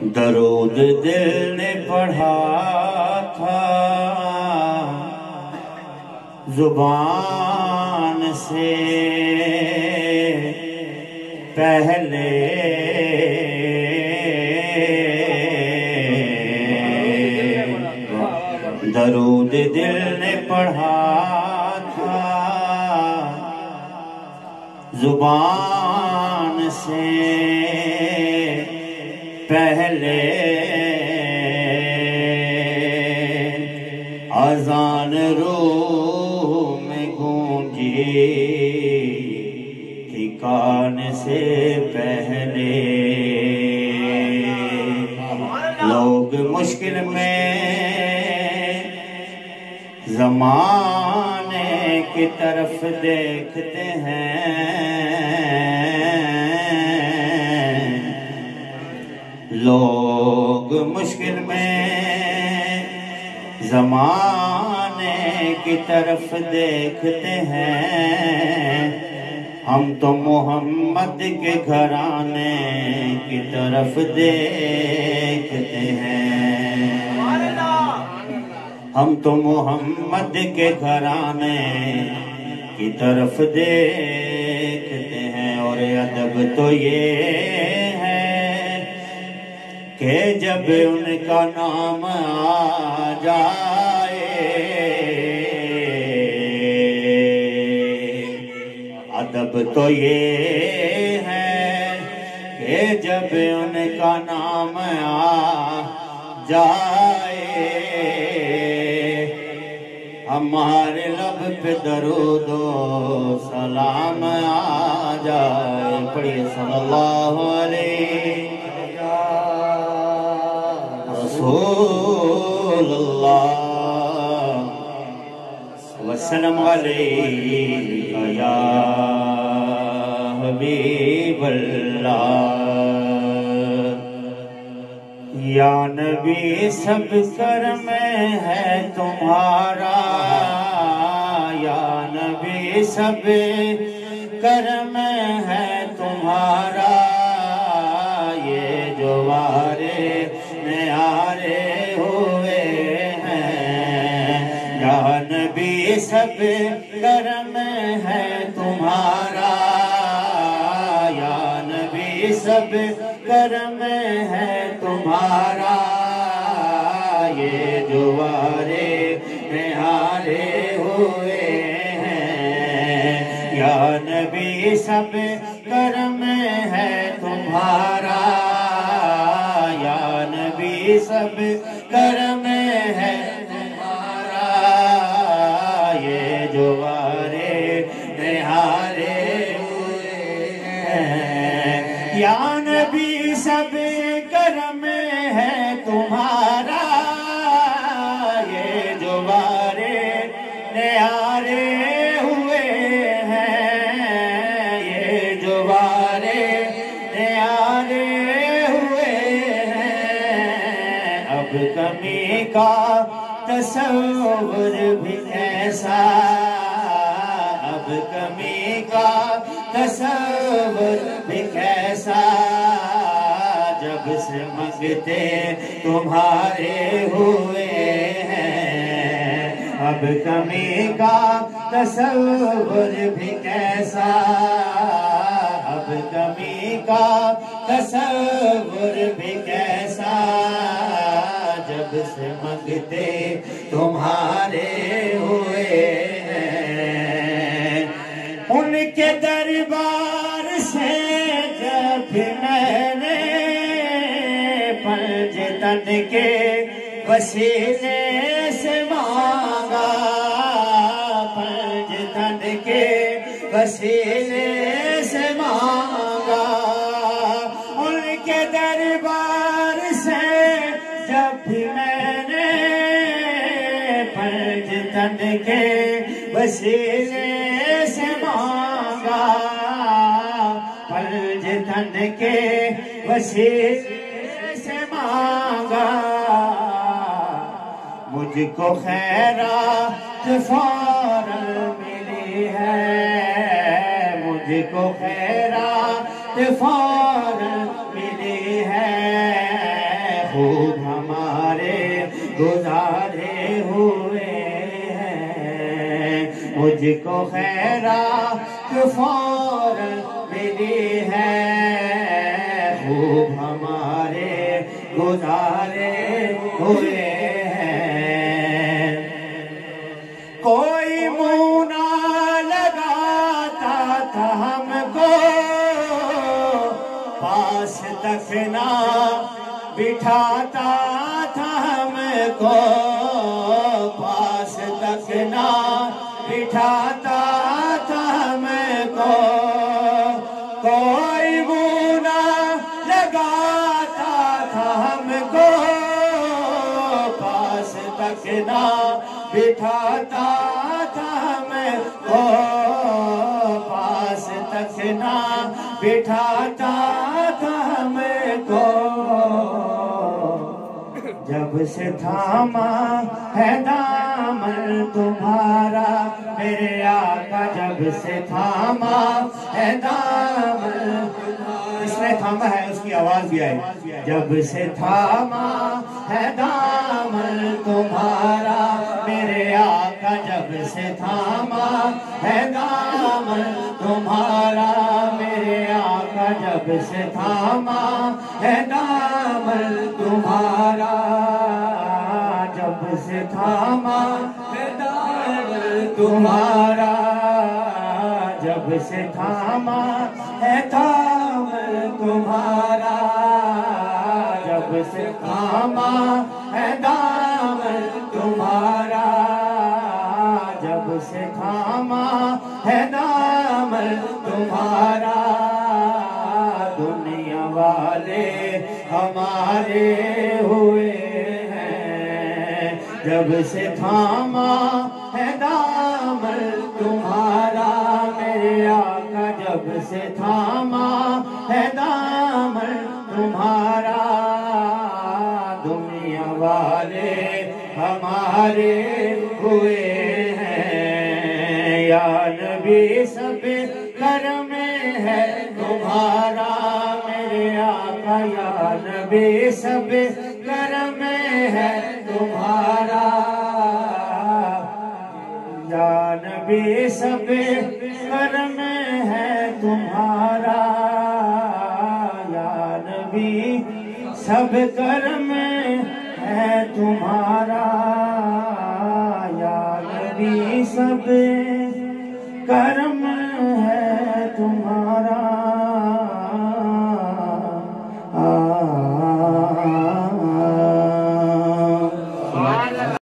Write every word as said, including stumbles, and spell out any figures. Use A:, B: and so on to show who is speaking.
A: درود دل نے پڑھا تھا زبان سے پہلے، درود دل نے پڑھا تھا زبان سے پہلے، اذان روح میں گونجی تھی کان سے پہلے، لوگ مشکل میں زمانے کی طرف دیکھتے ہیں، لوگ مشکل میں زمانے کی طرف دیکھتے ہیں، ہم تو محمد کے گھرانے کی طرف دیکھتے ہیں، ہم تو محمد کے گھرانے کی طرف دیکھتے ہیں۔ اور ادب تو یہ ہے کہ جب ان کا نام آ جائے، ادب تو یہ ہے کہ جب ان کا نام آ جائے، ہمارے لب پہ درود و سلام آ جائے۔ پڑھیے صلی اللہ علیہ رسول اللہ وسلم علیہ یا حبیب اللہ، یا نبی سب کرم ہے تمہارا، یا نبی سب کرم ہے تمہارا، یہ جو وارے نیارے ہوئے ہیں، یا نبی سب کرم ہے تمہارا، یا نبی سب کرم ہے تمہارا، یہ جو وارے نہارے ہوئے ہیں، یا نبی سب کرم ہے تمہارا، یا نبی سب کرم ہے تمہارا، یہ جو وارے نہارے ہوئے ہیں، یا نبی سب کرم ہے تمہارا، یہ جو وارے نیارے ہوئے ہیں، یہ جو وارے نیارے ہوئے ہیں، اب کمی کا تصور بھی کیسا، اب کمی کا تصور بھی کیسا، جب سے منگتے تمہارے ہوئے ہیں، اب کمی کا تصور بھی کیسا، اب کمی کا تصور بھی کیسا، جب سے منگتے تمہارے ہوئے ہیں، ان کے دربار سے جب میں نے پنج تن کے وسیلے سے مانگا، پنج تن کے وسیلے سے مانگا، ان کے دربار سے جب میں نے پنج تن کے وسیلے سے مانگا، پنج تن کے وسیلے سے مانگا، مجھ کو خیرات فوراً ملی ہے، مجھ کو خیرات فوراً ملی ہے، خوب ہمارے گزارے ہوئے ہیں مجھ کو خیرات فوراً ملی ہے خوب ہمارے گزارے ہوئے ہیں کوئی منہ نہ لگاتا تھا ہم کو پاس تک نہ بٹھاتا تھا ہم کو پاس تک نہ بٹھاتا تھا ہم کو کوئی منہ نہ لگاتا تھا ہم کو پاس تک نہ بٹھاتا تھا ہم کو پاس تک نہ بٹھاتا تھا ہم کو جب سے تھاما ہے دامن تمہارا میرے آقا جب سے تھاما ہے دامن اس نے تھاما ہے اس کی آواز بھی آئی جب سے تھاما ہے دامن تمہارا میرے آقا جب سے تھاما ہے دامن تمہارا میرے آقا جب سے تھاما ہے دامن تمہارا جب سے تھاما ہے دامن تمہارا جب سے تھاما ہے دامن تمہارا جب سے تھاما ہے دامن تمہارا جب سے تھاما ہے دامن تمہارا دنیا والے ہمارے ہوئے ہیں جب سے تھاما ہے دامن تمہارا میرے آقا جب سے تھاما ہے دامن تمہارا دنیا والے ہمارے ہوئے ہیں یا نبی سب کرم ہے تمہارا میرے آقا یا نبی سب کرم ہے تمہارا یا نبی سب کرم ہے تمہارا یا نبی سب کرم ہے تمہارا یا نبی سب کرم